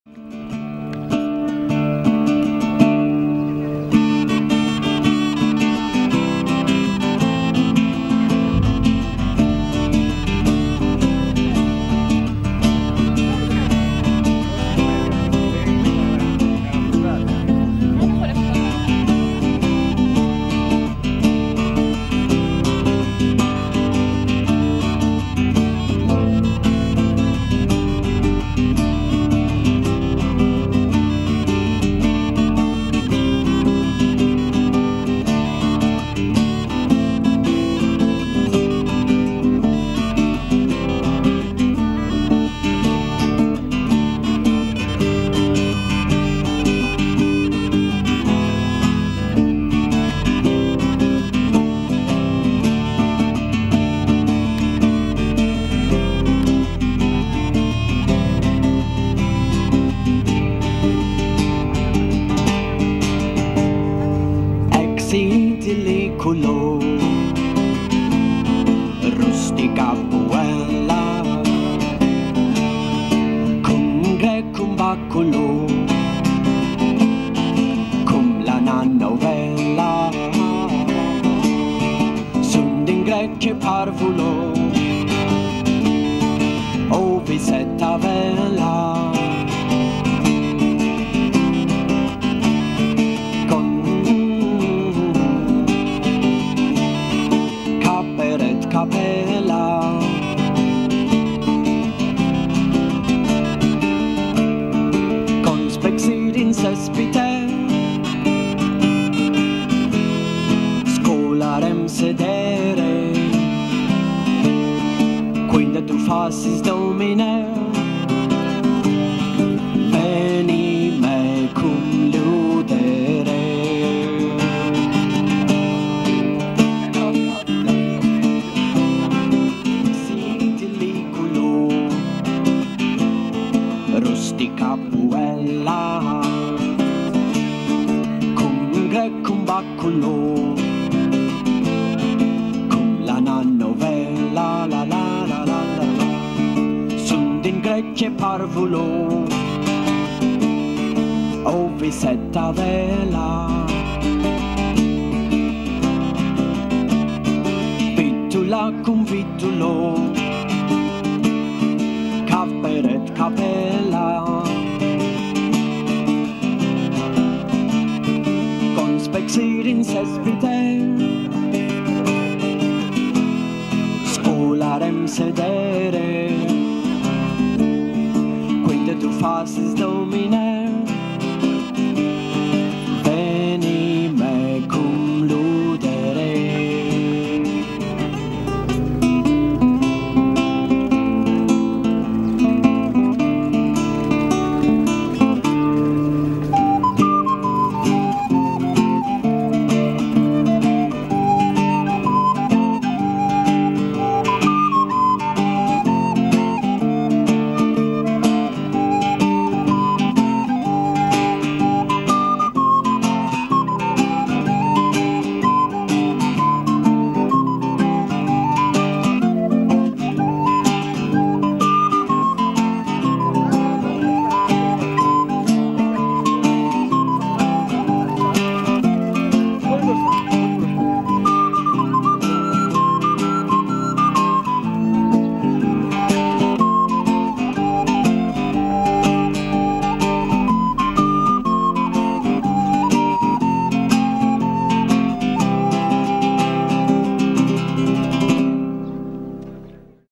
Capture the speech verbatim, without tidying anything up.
Idiliculo, rustica buella, cum grec cum baculo, cum la novella, sunt din grece parvulo, o visetta vela. Capella, conspexit in cespite, scolarem sedere, quinde tu facis domine, veni me cum ludere. Rustica puella, cum grec cum baculo, cum la novella, la la la la la la, sunt din grece parvulo, o visetta vela. Vitula cum vitulo, caperet capella, conspexit in cespite, scolarem sedere, quinde tu facis domine.